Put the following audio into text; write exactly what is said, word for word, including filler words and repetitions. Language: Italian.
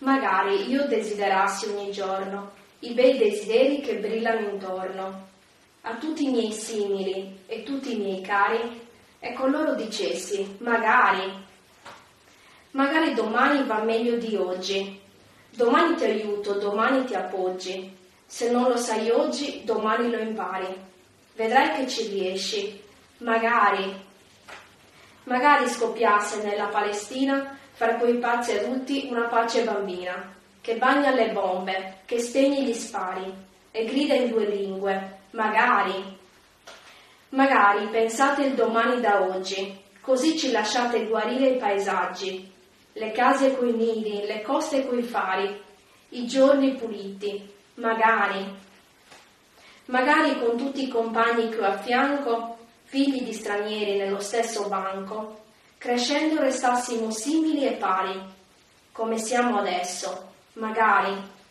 Magari io desiderassi ogni giorno i bei desideri che brillano intorno a tutti i miei simili e tutti i miei cari, e con loro dicessi, magari, magari domani va meglio di oggi, domani ti aiuto, domani ti appoggi, se non lo sai oggi, domani lo impari, vedrai che ci riesci, magari, magari scoppiasse nella Palestina fra quei pazzi adulti una pace bambina, che bagna le bombe, che spegne gli spari e grida in due lingue, magari. Magari pensate il domani da oggi, così ci lasciate guarire i paesaggi, le case coi nidi, le coste coi fari, i giorni puliti, magari. Magari con tutti i compagni che ho a fianco, figli di stranieri nello stesso banco, crescendo restassimo simili e pari, come siamo adesso, magari.